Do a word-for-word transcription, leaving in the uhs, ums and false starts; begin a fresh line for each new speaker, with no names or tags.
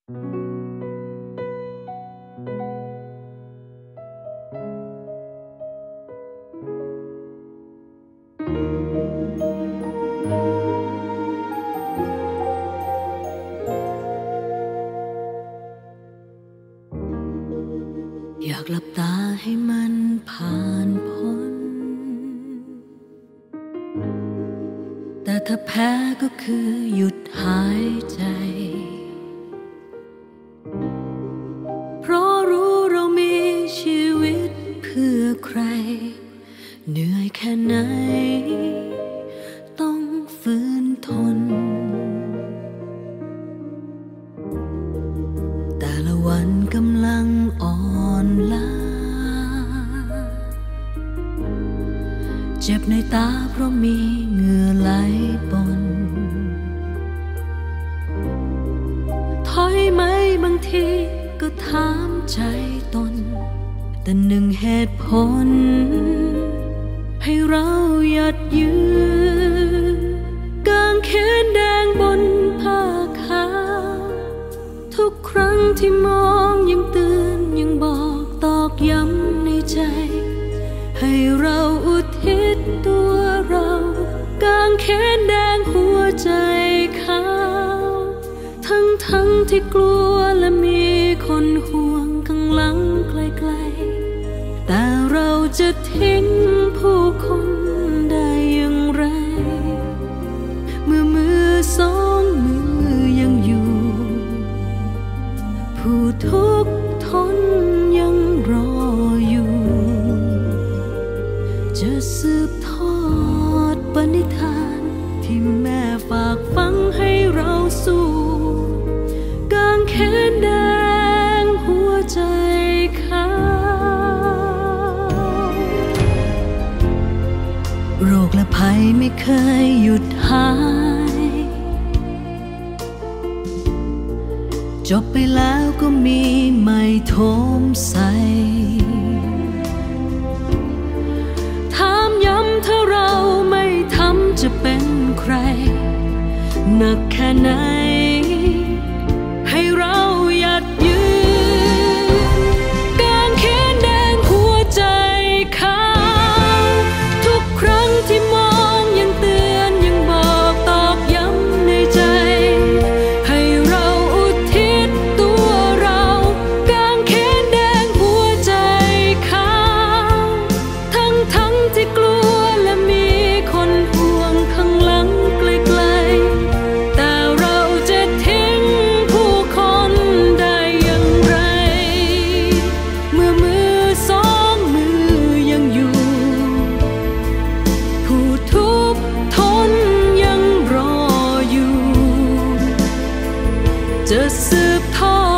อยากหลับตาให้มันผ่านพ้นแต่ถ้าแพ้ก็คือหยุดหายใจเพราะรู้เรามีชีวิตเพื่อใครเหนื่อยแค่ไหนต้องฝืนทนแต่ละวันกำลังอ่อนล้าเจ็บในตาเพราะมีเหงื่อไหลปนถอยไหมบางทีก็ถามใจตนแต่หนึ่งเหตุผลให้เราหยัดยืนกางเขนแดงบนผ้าขาวทุกครั้งที่มองยังเตือนยังบอกตอกย้ำในใจให้เราอุทิศตัวเรากางเขนแดงหัวใจขาวทั้งทั้งที่กลัวและมีคนห่วงข้างหลังไกลๆแต่เราจะทิ้งผู้คนได้อย่างไรเมื่อมือสองมือยังอยู่ผู้ทุกข์ทนยังรออยู่จะสืบทอดปณิธานที่แม่ฝากฝังให้เราสู้กางเขนแดงหัวใจขาวโรคและภัยไม่เคยหยุดหายจบไปแล้วก็มีใหม่โถมใส่ถามย้ำถ้าเราไม่ทำจะเป็นใครหนักแค่ไหนให้เราหยัดยืนกางเขนแดงหัวใจขาวทุกครั้งที่มองยังเตือนยังบอกตอกย้ำในใจให้เราอุทิศตัวเรากางเขนแดงหัวใจขาวทั้งทั้งที่กลัวและมีคนห่วงข้างหลังไกลๆแต่เราจะทิ้งผู้คนได้อย่างไรเมื่อมือสองมือยังอยู่ผู้ทุกข์ทนยังรออยู่จะสืบทอ